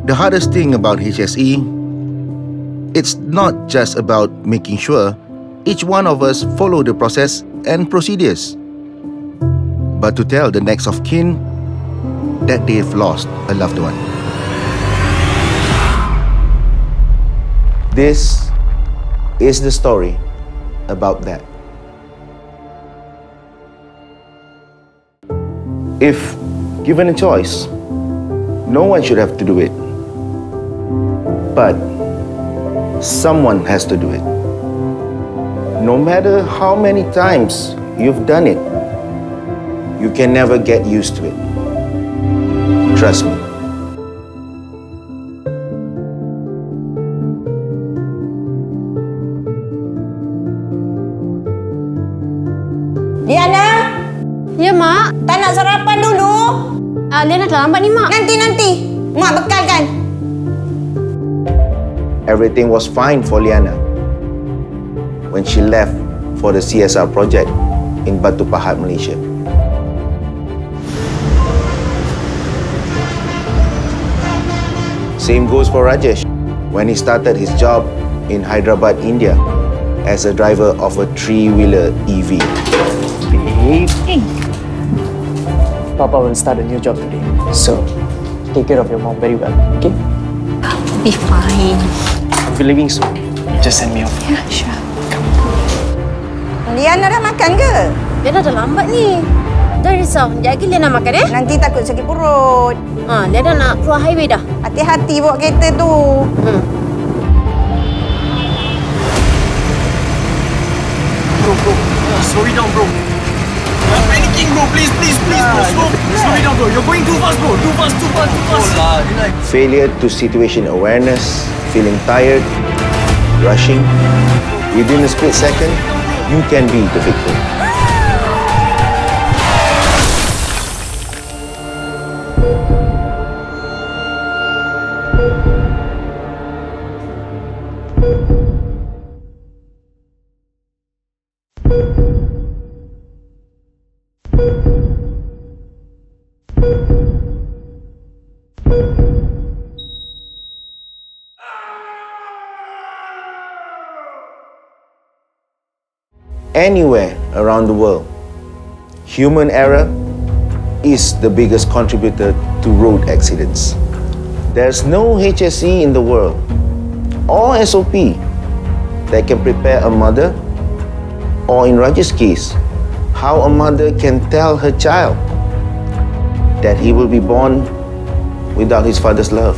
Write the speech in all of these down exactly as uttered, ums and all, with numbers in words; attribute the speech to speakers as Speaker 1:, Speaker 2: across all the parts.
Speaker 1: The hardest thing about H S E, it's not just about making sure each one of us follow the process and procedures, but to tell the next of kin that they've lost a loved one. This is the story about that. If given a choice, no one should have to do it. But someone has to do it. No matter how many times you've done it, you can never get used to it. Trust me.
Speaker 2: Liana?
Speaker 3: Ya, Mak.
Speaker 2: Tak nak sarapan dulu?
Speaker 3: Uh, Liana dah lambat ni, Mak.
Speaker 2: Nanti-nanti. Mak bekalkan.
Speaker 1: Everything was fine for Liana when she left for the C S R project in Batu Pahat, Malaysia. Same goes for Rajesh when he started his job in Hyderabad, India as a driver of a three-wheeler E V.
Speaker 4: Babe. Hey. Papa will start a new job today, so take care of your mom very well, okay?
Speaker 3: Be fine.
Speaker 4: I'll be leaving soon. Just send me off.
Speaker 3: Yeah, sure.
Speaker 2: Liana dah makan ke?
Speaker 3: Liana dah lambat ni. Jangan risau. Sekejap lagi Liana makan, eh?
Speaker 2: Nanti takut sakit perut.
Speaker 3: Ha, Liana nak keluar highway dah.
Speaker 2: Hati-hati bawa kereta tu.
Speaker 3: Hmm.
Speaker 4: Bro, bro. Uh, slow it down, bro. I'm panicking, bro. Please, please, please, bro. Slow, slow it down, bro. You're going too fast, bro. Too fast, too fast, too fast. Oh, lah.
Speaker 1: Failure to situation awareness, feeling tired, rushing. Within a split second, you can be the victim. Anywhere around the world, human error is the biggest contributor to road accidents. There's no H S E in the world or S O P that can prepare a mother, or in Raj's case, how a mother can tell her child that he will be born without his father's love.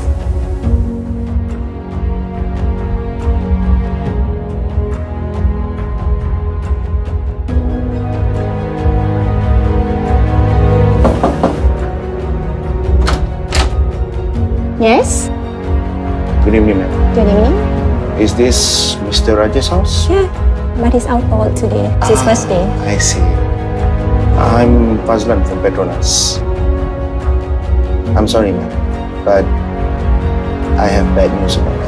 Speaker 3: Yes?
Speaker 1: Good evening, ma'am.
Speaker 3: Good evening.
Speaker 1: Is this Mister Raj's house?
Speaker 3: Yeah, but he's out for work today. It's his first day.
Speaker 1: I see. I'm Fazlan from Petronas. I'm sorry, ma'am, but I have bad news about